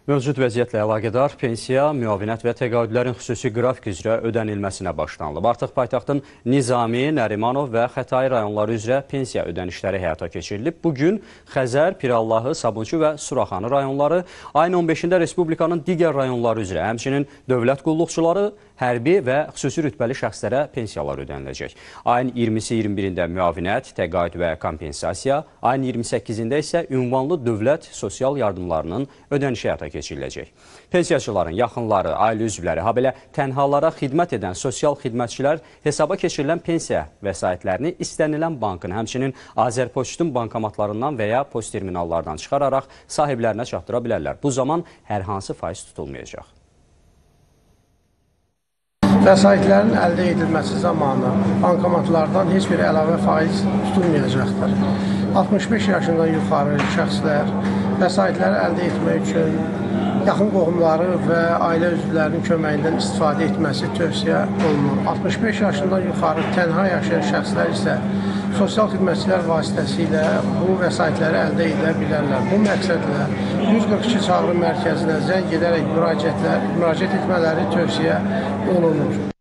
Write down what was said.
Mövcud vəziyyətlə əlaqədar pensiya, müavinət və təqaüdlərin xüsusi qrafik üzrə ödənilməsinə başlanılıb. Artıq paytaxtın Nizami, Nərimanov və Xətai rayonları üzrə pensiya ödənişləri həyata keçirilib. Bugün Xəzər, Pirallahı, Sabunçu və Suraxanı rayonları, ayın 15-də Respublikanın digər rayonları üzrə, həmçinin dövlət qulluqçuları, hərbi və xüsusi rütbəli şəxslərə pensiyalar ödəniləcək. Ayın 20-21-də müavinət, təqaüd və kompensasiya, ayın 28-də isə ünvanlı dövlət sosial yardımlarının ödənişi həyata keçiriləcək. Pensiyaçıların yaxınları, ailə üzvləri, habelə tənhalara xidmət edən sosial xidmətçilər hesaba keçirilən pensiya vəsaitlərini istənilən bankın, həmçinin Azərpoçtun bankomatlarından və ya post terminallardan çıxararaq sahiblərinə çatdıra bilərlər. Bu zaman hər hansı faiz tutulmayacaq. Vəsaitlərin əldə edilməsi zamanı bankomatlardan heç bir əlavə faiz tutulmayacaqdır. 65 yaşından yuxarı şəxslər vəsaitləri əldə etmək üçün yaxın qohumları və ailə üzvlərinin köməyindən istifadə etməsi tövsiyə olunur. 65 yaşından yuxarı tənha yaşayan şəxslər isə sosial xidmətçilər vasitəsilə bu vəsaitləri əldə edə bilərlər. Bu məqsədlə 142 çağrı mərkəzinə zəng edərək müraciət etmələri tövsiyə olunur.